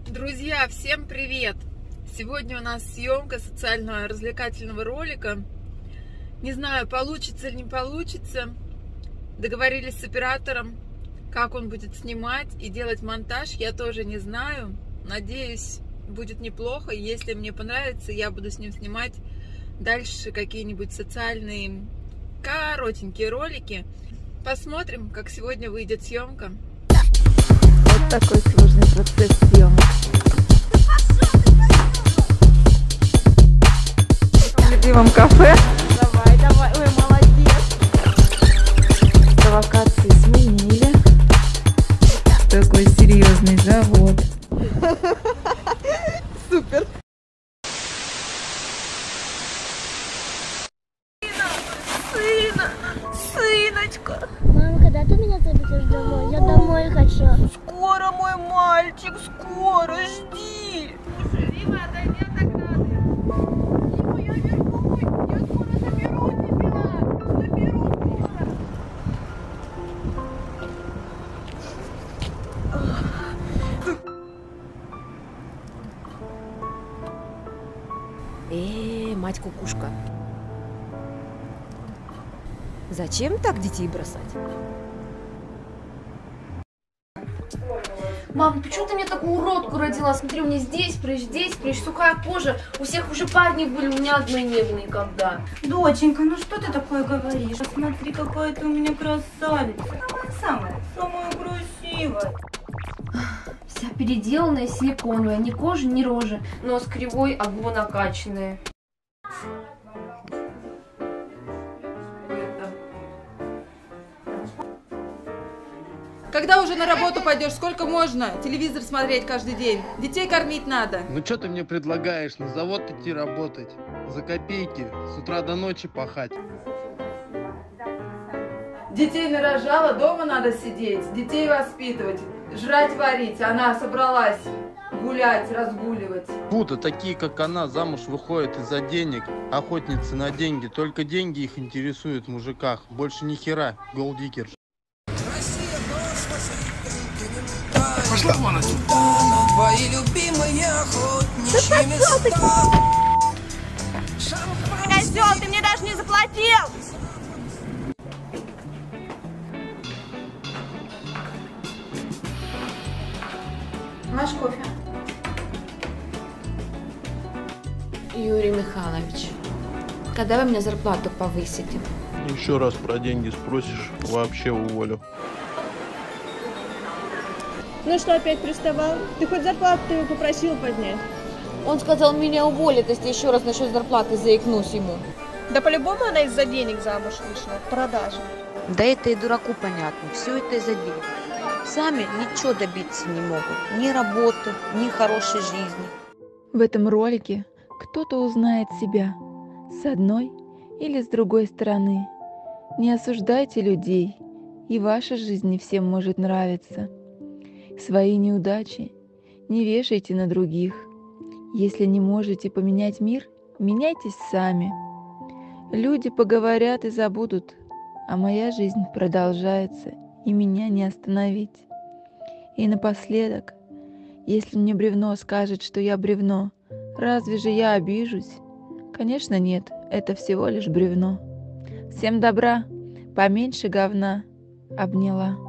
Друзья, всем привет! Сегодня у нас съемка социального развлекательного ролика. Не знаю, получится или не получится. Договорились с оператором, как он будет снимать и делать монтаж. Я тоже не знаю. Надеюсь, будет неплохо. Если мне понравится, я буду с ним снимать дальше какие-нибудь социальные коротенькие ролики. Посмотрим, как сегодня выйдет съемка. Вот такой сложный процесс съемок. В любимом кафе. Давай, давай. Ой, молодец. Провокации сменили. Такой серьезный завод. Супер. Сыночка. Мама, когда ты меня заберешь домой? Я домой хочу. Скоро, мой мальчик, скоро, жди. Слушай, Рима, отойди от ограды. Рима, я вернусь. Я скоро заберу тебя. Заберу скоро. Мать кукушка. Зачем так детей бросать? Мам, почему ты мне такую уродку родила? Смотри, у меня здесь прыщ, сухая кожа. У всех уже парни были, у меня одной не было никогда. Доченька, ну что ты такое говоришь? Смотри, какая ты у меня красавица. Самая красивая. Вся переделанная, силиконовая, ни кожи, ни рожи. Нос кривой, а губы накачанные. Когда уже на работу пойдешь? Сколько можно телевизор смотреть каждый день? Детей кормить надо. Ну что ты мне предлагаешь? На завод идти работать? За копейки? С утра до ночи пахать? Детей нарожала, дома надо сидеть, детей воспитывать, жрать варить. Она собралась гулять, разгуливать. Будто такие, как она, замуж выходят из-за денег. Охотницы на деньги. Только деньги их интересуют в мужиках. Больше ни хера. Голдикер. Пошла вон отсюда. Твои любимые охотничьи места. Козел, ты мне даже не заплатил. Наш кофе. Юрий Михайлович, когда вы мне зарплату повысите? Еще раз про деньги спросишь, вообще уволю. Ну что, опять приставал? Ты хоть зарплату ты его попросил поднять? Он сказал, меня уволит, если еще раз насчет зарплаты заикнусь ему. Да по-любому она из-за денег замуж вышла, продажи. Да это и дураку понятно. Все это из-за денег. Сами ничего добиться не могут. Ни работы, ни хорошей жизни. В этом ролике кто-то узнает себя с одной или с другой стороны. Не осуждайте людей, и ваша жизнь не всем может нравиться. Свои неудачи не вешайте на других. Если не можете поменять мир, меняйтесь сами. Люди поговорят и забудут, а моя жизнь продолжается, и меня не остановить. И напоследок, если мне бревно скажет, что я бревно, разве же я обижусь? Конечно, нет, это всего лишь бревно. Всем добра, поменьше говна. Обняла.